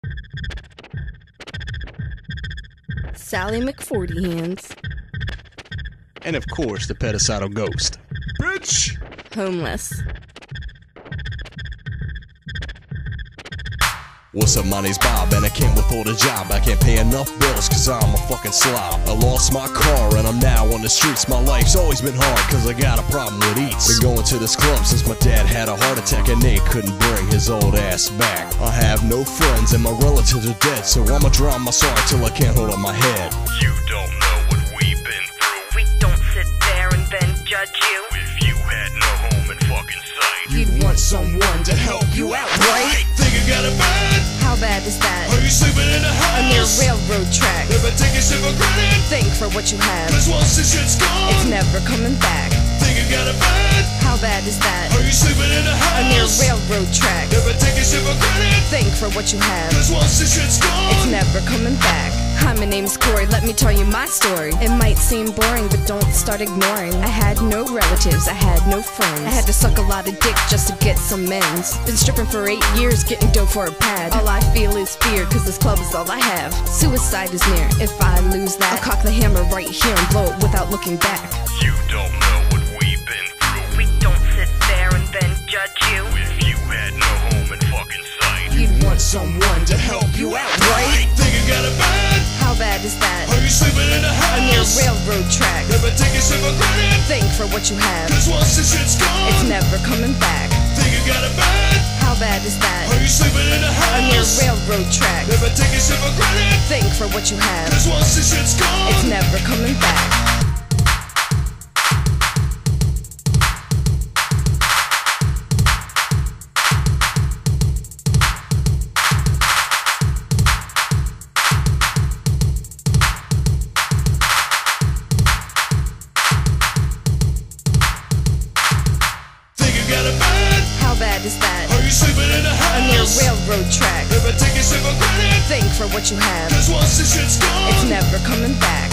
Sally McForty Hands. And of course, the pedicidal ghost. Bitch! Homeless. What's up, my name's Bob, and I can't afford a job. I can't pay enough bills, cause I'm a fucking slob. I lost my car, and I'm now on the streets. My life's always been hard, cause I got a problem with eats. Been going to this club since my dad had a heart attack, and they couldn't bring his old ass back. I have no friends, and my relatives are dead, so I'ma drown my sorrow till I can't hold up my head. You don't know what we've been through. We don't sit there and then judge you. If you had no home in fucking sight, You'd want someone to help you out, right? think you got it bad? How bad is that? Are you sleeping in a A near house? railroad track. Never take a shit for granted? Think for what you have. Cause once this shit's gone, It's never coming back. think you got it bad? How bad is that? Are you sleeping in a A near house? railroad track. Never take a shit for granted? Think for what you have. Cause once this shit's gone, It's never coming back. Hi, my name's Corey, let me tell you my story. It might seem boring, but don't start ignoring. I had no relatives, I had no friends. I had to suck a lot of dick just to get some ends. Been stripping for 8 years, getting dough for a pad. All I feel is fear, cause this club is all I have. Suicide is near, if I lose that, I'll cock the hammer right here and blow it without looking back. you don't know what we've been through. We don't sit there and then judge you. If you had no home in fucking sight, You'd want someone to help you out, right? think you got it bad? How bad is that? Are you sleeping in a A near house? railroad track. Never take a shit for granted? Think for what you have. Cause once this shit's gone, It's never coming back. think you got it bad? How bad is that? Are you sleeping in a A near house? railroad track. Never take a shit for granted? Think for what you have. Cause once this shit's gone, It's never coming back. think you got it bad? How bad is that? Are you sleeping in a A near house? railroad track. Never take a shit for granted? Think for what you have. Cause once this shit's gone, It's never coming back.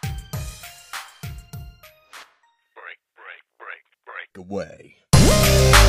break Away.